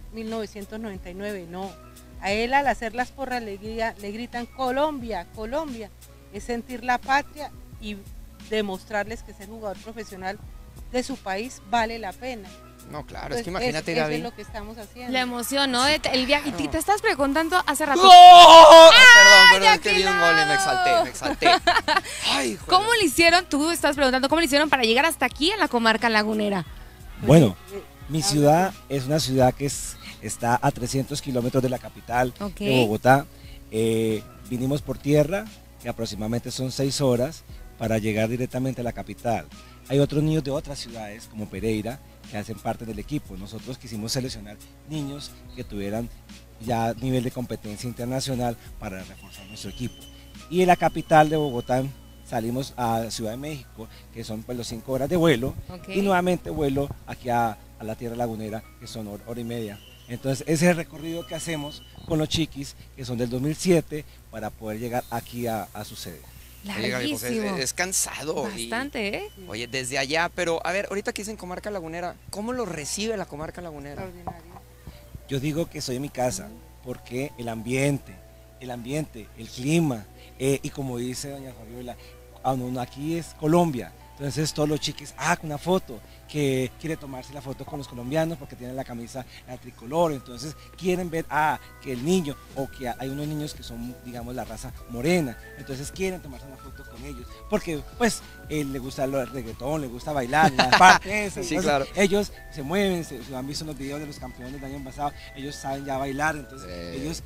1999, no. A él al hacer las porras le gritan Colombia, Colombia. Es sentir la patria y demostrarles que ser jugador profesional de su país vale la pena. No, claro, es que imagínate, Gaby. Eso es lo que estamos haciendo. La emoción, ¿no? El viaje. Y te estás preguntando hace rato. ¡Oh! Perdón, es que vi un gol y me exalté. Ay, ¿cómo le hicieron? Tú estás preguntando, ¿cómo le hicieron para llegar hasta aquí en la comarca lagunera? Bueno, mi ciudad es una ciudad que está a 300 kilómetros de la capital de Bogotá. Vinimos por tierra, que aproximadamente son 6 horas, para llegar directamente a la capital. Hay otros niños de otras ciudades, como Pereira, que hacen parte del equipo. Nosotros quisimos seleccionar niños que tuvieran ya nivel de competencia internacional para reforzar nuestro equipo. Y en la capital de Bogotá salimos a Ciudad de México, que son pues los 5 horas de vuelo, y nuevamente vuelo aquí a la tierra lagunera, que son hora y media. Entonces ese es el recorrido que hacemos con los chiquis, que son del 2007, para poder llegar aquí a su sede. Pues es cansado. Bastante, ¿eh? Oye, desde allá, pero a ver, ahorita que dicen Comarca Lagunera, ¿cómo lo recibe la Comarca Lagunera? Yo digo que soy en mi casa, porque el ambiente, el clima, y como dice doña Fabiola, aquí es Colombia, entonces todos los chiquis, una foto, que quiere tomarse la foto con los colombianos porque tienen la camisa tricolor, entonces quieren ver que el niño, o que hay unos niños que son, digamos, la raza morena, entonces quieren tomarse una foto con ellos, porque pues le gusta el reggaetón, le gusta bailar, la parte esa, sí, claro. Ellos se mueven, se han visto en los videos de los campeones del año pasado, ellos saben ya bailar, entonces ellos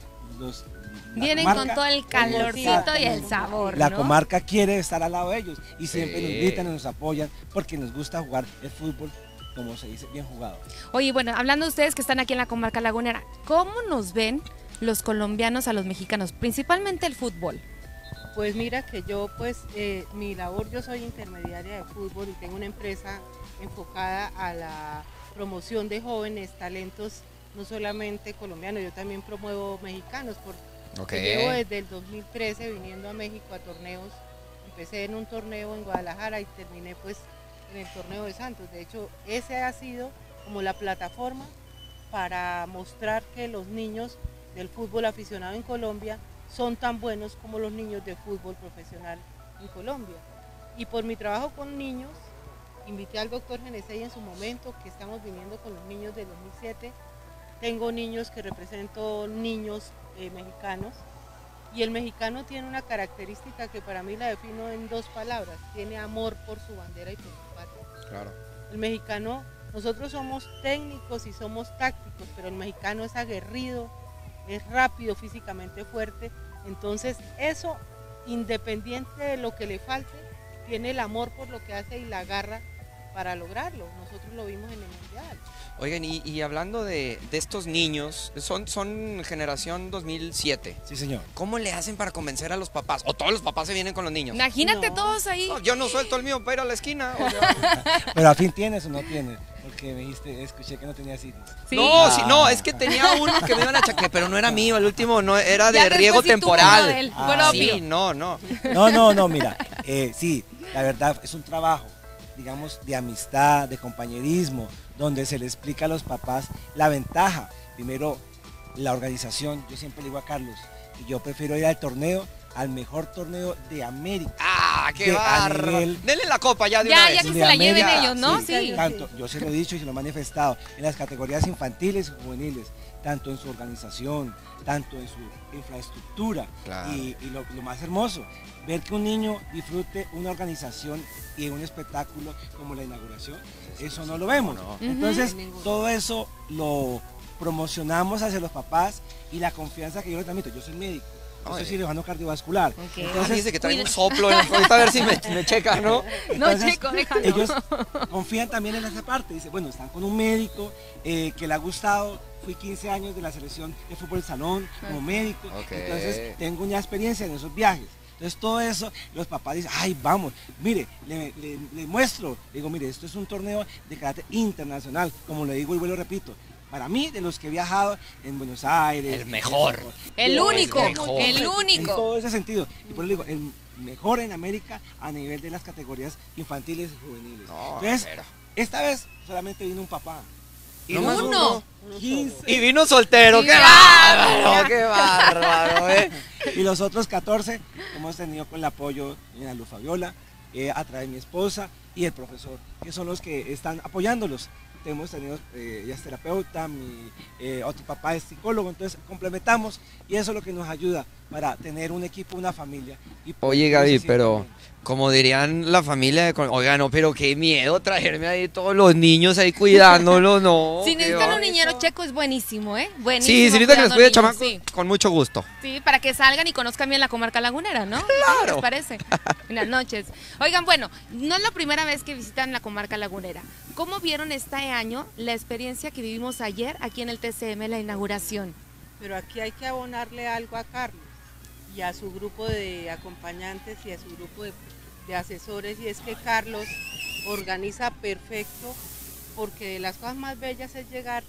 vienen con todo el calorcito y el sabor, La ¿no? comarca quiere estar al lado de ellos y siempre nos invitan y nos apoyan porque nos gusta jugar el fútbol, como se dice, bien jugado. Oye, bueno, hablando de ustedes que están aquí en la Comarca Lagunera, ¿cómo nos ven los colombianos a los mexicanos, principalmente el fútbol? Pues mira que yo, mi labor, yo soy intermediaria de fútbol y tengo una empresa enfocada a la promoción de jóvenes talentos, no solamente colombianos, yo también promuevo mexicanos, porque llevo desde el 2013 viniendo a México a torneos. Empecé en un torneo en Guadalajara y terminé pues en el torneo de Santos. De hecho, ese ha sido como la plataforma para mostrar que los niños del fútbol aficionado en Colombia son tan buenos como los niños de fútbol profesional en Colombia. Y por mi trabajo con niños, invité al doctor Genesey en su momento, que estamos viniendo con los niños del 2007. Tengo niños que represento niños mexicanos, y el mexicano tiene una característica que para mí la defino en 2 palabras: tiene amor por su bandera y por su patria. Claro. El mexicano, nosotros somos técnicos y somos tácticos, pero el mexicano es aguerrido, es rápido, físicamente fuerte, entonces eso, independiente de lo que le falte, tiene el amor por lo que hace y la garra para lograrlo. Nosotros lo vimos en el Mundial. Oigan, y hablando de estos niños, son generación 2007. Sí, señor. ¿Cómo le hacen para convencer a los papás? ¿O todos los papás se vienen con los niños? Imagínate todos ahí. No, yo no suelto el mío para ir a la esquina. O sea. Pero al fin tienes o no tienes, porque me dijiste, escuché que no tenías hijos. ¿Sí? No, es que tenía uno que me iban a chaquear, pero no era mío, el último no era de riego temporal. Sí, no, mira, sí, la verdad es un trabajo, digamos, de amistad, de compañerismo, donde se le explica a los papás la ventaja. Primero, la organización. Yo siempre le digo a Carlos, yo prefiero ir al torneo, al mejor torneo de América. ¡Ah, qué bárbaro! Denle la copa ya de una vez. Ya que se la lleven ellos, ¿no? Sí. Tanto, yo se lo he dicho y se lo he manifestado, en las categorías infantiles y juveniles, tanto en su organización, tanto en su infraestructura. Claro. Y lo más hermoso, ver que un niño disfrute una organización y un espectáculo como la inauguración, eso no lo vemos. No. Entonces, todo eso lo promocionamos hacia los papás y la confianza que yo les transmito. Yo soy médico, yo soy cirujano cardiovascular. Entonces, dice que trae un soplo, ahorita a ver si me checa, ¿no? Entonces, checo, déjalo. Ellos confían también en esa parte. Dice, bueno, están con un médico que le ha gustado. Fui 15 años de la selección de fútbol salón como médico, entonces tengo una experiencia en esos viajes. Entonces todo eso, los papás dicen, ay, vamos, mire, le muestro, digo, mire, esto es un torneo de carácter internacional, como le digo y vuelvo repito, para mí, de los que he viajado en Buenos Aires. El mejor. El único. En todo ese sentido. Y por eso digo, el mejor en América a nivel de las categorías infantiles y juveniles. Entonces, esta vez solamente vino un papá. Y uno. 15. Y vino soltero. ¡Qué bárbaro! ¡Qué bárbaro! Y los otros 14 hemos tenido con el apoyo de Luz Fabiola, a través de mi esposa y el profesor, que son los que están apoyándolos. Hemos tenido, ella es terapeuta, mi otro papá es psicólogo, entonces complementamos y eso es lo que nos ayuda para tener un equipo, una familia. Oye, Gaby, pero como dirían la familia, oiga, no, pero qué miedo traerme ahí todos los niños ahí cuidándolos, no. Si necesitan un niñero checo es buenísimo, Buenísimo. Sí, si necesitan que les cuide chamaco, con mucho gusto. Sí, para que salgan y conozcan bien la comarca lagunera, ¿no? Claro. ¿Qué les parece? Buenas noches. Oigan, bueno, no es la primera vez que visitan la comarca lagunera. ¿Cómo vieron este año la experiencia que vivimos ayer aquí en el TCM, la inauguración? Pero aquí hay que abonarle algo a Carlos y a su grupo de acompañantes y a su grupo de asesores, y es que Carlos organiza perfecto, porque de las cosas más bellas es llegar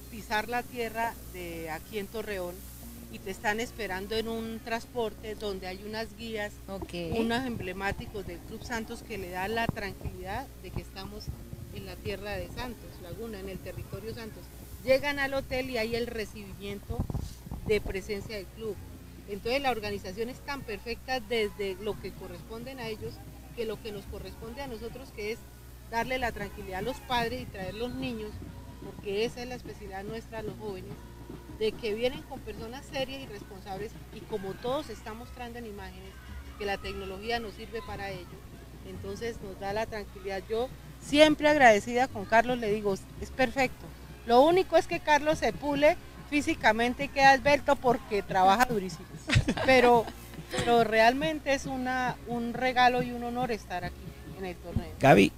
pisar la tierra de aquí en Torreón y te están esperando en un transporte donde hay unas guías, unos emblemáticos del Club Santos que le dan la tranquilidad de que estamos en la tierra de Santos Laguna, en el territorio Santos. Llegan al hotel y hay el recibimiento de presencia del club. Entonces la organización es tan perfecta desde lo que corresponden a ellos, que lo que nos corresponde a nosotros, que es darle la tranquilidad a los padres y traer los niños, porque esa es la especialidad nuestra, los jóvenes, de que vienen con personas serias y responsables, y como todos están mostrando en imágenes que la tecnología nos sirve para ello, entonces nos da la tranquilidad. Yo siempre agradecida con Carlos, le digo, es perfecto. Lo único es que Carlos se pule físicamente y queda esbelto porque trabaja durísimo, pero realmente es un regalo y un honor estar aquí en el torneo. Gaby,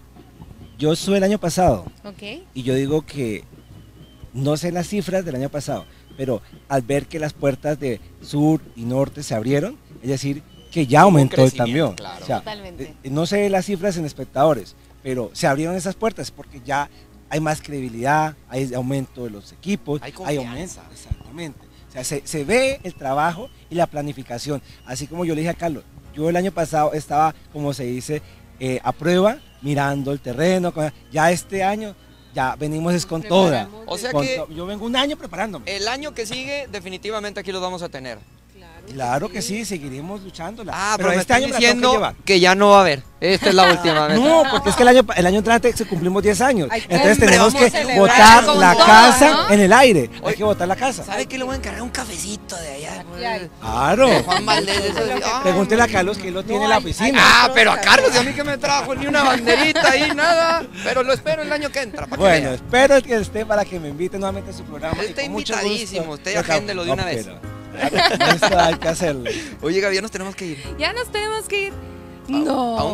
yo estuve el año pasado y yo digo que no sé las cifras del año pasado, pero al ver que las puertas de sur y norte se abrieron, es decir, que ya aumentó el camión. Claro. O sea, totalmente. No sé las cifras en espectadores, pero se abrieron esas puertas porque ya hay más credibilidad, hay aumento de los equipos, hay aumento, exactamente. O sea, se ve el trabajo y la planificación. Así como yo le dije a Carlos, yo el año pasado estaba, como se dice, a prueba, mirando el terreno. Ya este año ya venimos con toda. O sea que yo vengo un año preparándome. El año que sigue, definitivamente aquí los vamos a tener. Claro que sí, seguiremos luchándola. Pero este año diciendo que ya no va a haber. Esta es la última vez. No, porque es que el año entrante se cumplimos 10 años. Entonces tenemos que botar la casa, ¿no?, en el aire. Hay que botar la casa. ¿Sabe qué? Le voy a encargar un cafecito de allá. Claro. Juan Valdés. Pregúntele a Carlos que él lo tiene en la oficina. Pero a Carlos, y a mí que me trajo ni una banderita ahí, nada. Pero lo espero el año que entra. Bueno, espero que esté para que me invite nuevamente a su programa. Él está invitadísimo. Usted agéndelo de una vez. Esto hay que hacerlo. Oye, Gaby, ya nos tenemos que ir. Ya nos tenemos que ir. No. A un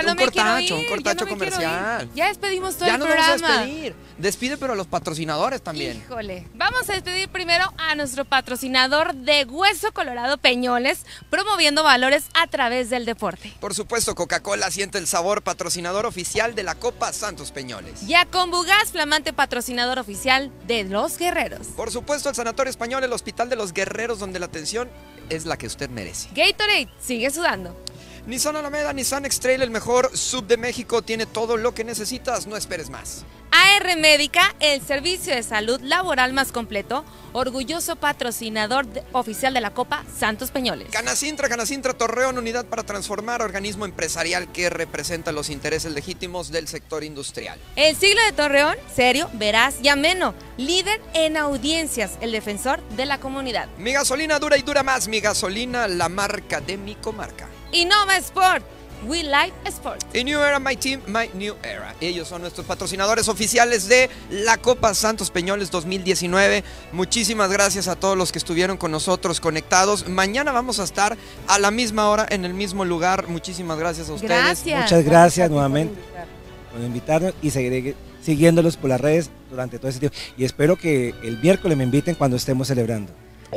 cortacho comercial. Ya despedimos todo el programa. Ya nos vamos a despedir. Despide, pero a los patrocinadores también. Híjole. Vamos a despedir primero a nuestro patrocinador de Hueso Colorado Peñoles, promoviendo valores a través del deporte. Por supuesto, Coca-Cola siente el sabor, patrocinador oficial de la Copa Santos Peñoles. Yacombugas, flamante patrocinador oficial de los Guerreros. Por supuesto, el Sanatorio Español, el Hospital de los Guerreros, donde la atención es la que usted merece. Gatorade, sigue sudando. Nissan Alameda, Nissan X-Trail, el mejor sub de México, tiene todo lo que necesitas, no esperes más. AR Médica, el servicio de salud laboral más completo, orgulloso patrocinador oficial de la Copa Santos Peñoles. Canacintra Torreón, unidad para transformar, organismo empresarial que representa los intereses legítimos del sector industrial. El Siglo de Torreón, serio, veraz y ameno, líder en audiencias, el defensor de la comunidad. Mi gasolina dura y dura más, mi gasolina, la marca de mi comarca. Innova Sport, We Like Sport. Y New Era, My Team, My New Era. Ellos son nuestros patrocinadores oficiales de la Copa Santos Peñoles 2019. Muchísimas gracias a todos los que estuvieron con nosotros conectados. Mañana vamos a estar a la misma hora, en el mismo lugar. Muchísimas gracias a ustedes. Gracias. Muchas gracias nuevamente por invitarnos y seguiré siguiéndolos por las redes durante todo ese tiempo. Y espero que el miércoles me inviten cuando estemos celebrando.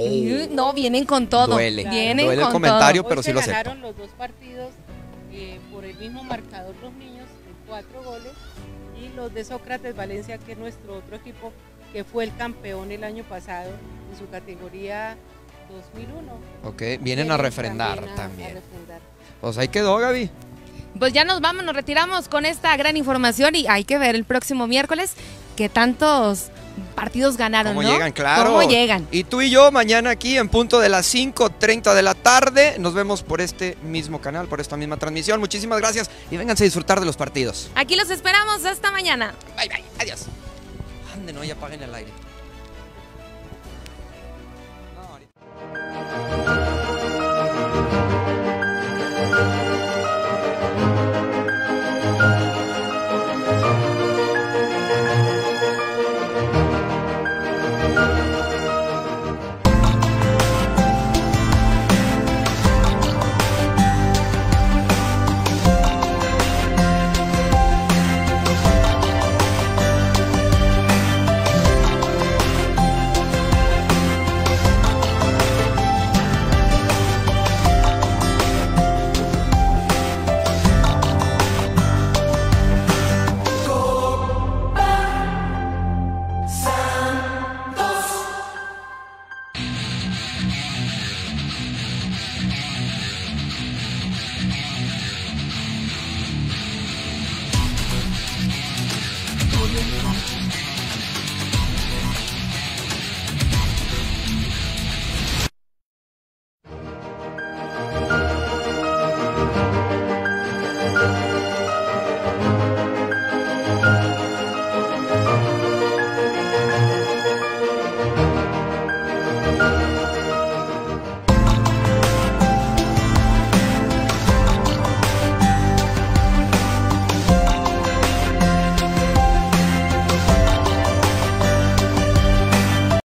No, vienen con todo. Duele con el comentario, todo. pero sí lo acepto. Ganaron los dos partidos por el mismo marcador los niños, de 4 goles, y los de Sócrates Valencia, que es nuestro otro equipo, que fue el campeón el año pasado en su categoría 2001. Ok, vienen a refrendar también. Pues ahí quedó, Gaby. Pues ya nos vamos, nos retiramos con esta gran información y hay que ver el próximo miércoles qué tantos partidos ganaron, ¿Cómo ¿no? llegan? Claro. ¿Cómo llegan? Y tú y yo mañana aquí en punto de las 5:30 de la tarde. Nos vemos por este mismo canal, por esta misma transmisión. Muchísimas gracias y vénganse a disfrutar de los partidos. Aquí los esperamos. Hasta mañana. Bye, bye. Adiós. Ande, no, ya apaguen el aire. Thank you.